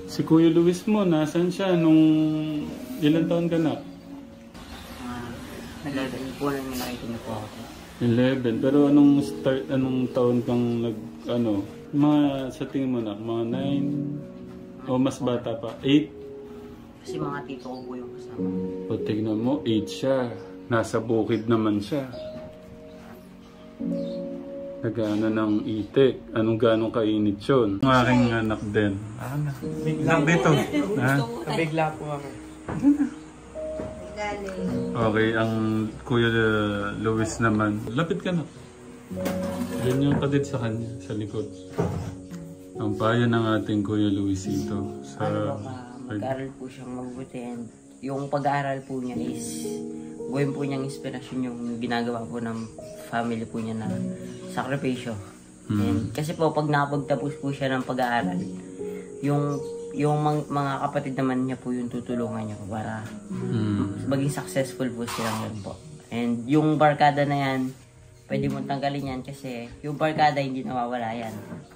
Si Kuya Luis mo, nasan siya nung ilang taon ka na? Nag-11 po lang yung nakita niyo po ako. 11. Pero anong taon kang mga sa tingin mo na, mga 9? O mas bata pa? 8? Kasi mga tito ko po yung kasama. O tignan mo, 8 siya. Nasa bukid naman siya. Nag-ano ng itik. Anong ganong kainit yun? Ang aking anak din. Bigla dito. Ha? Nabigla po ako. Okay, ang Kuya Luis naman. Lapit ka na. Yan yung kadit sa kanya, sa likod. Ang bayan ng ating Kuya Luisito. Mag-aaral po siyang mabuti. And yung pag-aaral po niya is gawin po niyang inspirasyon yung ginagawa po ng family po niya na sakripisyo. And kasi po pag nakapagtapos po siya ng pag-aaral, yung mga kapatid naman niya po yung tutulungan niya para maging successful po silang yun po. And yung barkada na yan, pwede mo tanggalin yan kasi yung barkada hindi nawawala yan.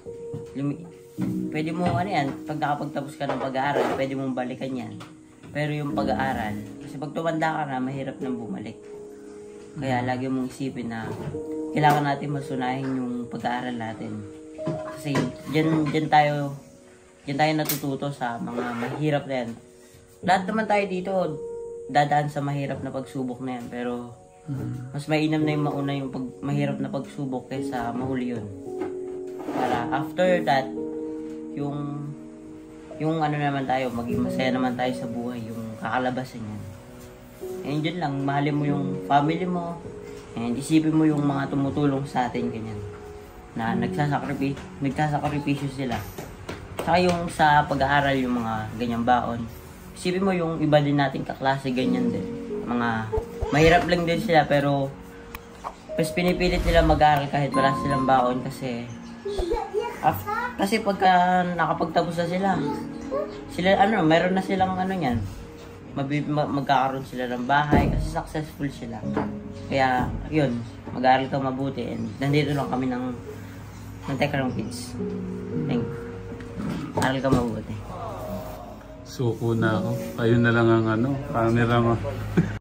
Pwede mo pag nakapagtapos ka ng pag-aaral, pwede mong balikan yan. Pero yung pag-aaral, kasi pag tumanda ka na, mahirap nang bumalik. Kaya lagi mong isipin na kailangan natin masunahin yung pag-aaral natin. Kasi dyan tayo natututo sa mga mahirap na yan. Lahat naman tayo dito dadaan sa mahirap na pagsubok na yan. Pero mas mainam na yung mauna yung mahirap na pagsubok kaysa mahuli yun. Para after that, yung naman tayo, maging masaya naman tayo sa buhay, yung kakalabasan yan. And yun lang, mahalin mo yung family mo, and isipin mo yung mga tumutulong sa atin, ganyan. Na nagsasakripisyo sila. Saka yung sa pag-aaral, yung mga ganyang baon. Isipin mo yung iba din nating kaklase, ganyan din. Mga mahirap lang din sila, pero mas pinipilit nila mag-aaral kahit wala silang baon kasi pagka nakapagtapos na sila meron na silang yan. Magkakaroon sila ng bahay kasi successful sila. Kaya yun, mag-aaral ka mabuti and nandito lang kami ng Tekrang Kids. Thank you. Aral ka mabuti. Suko na ako. Ayun na lang ang camera mo.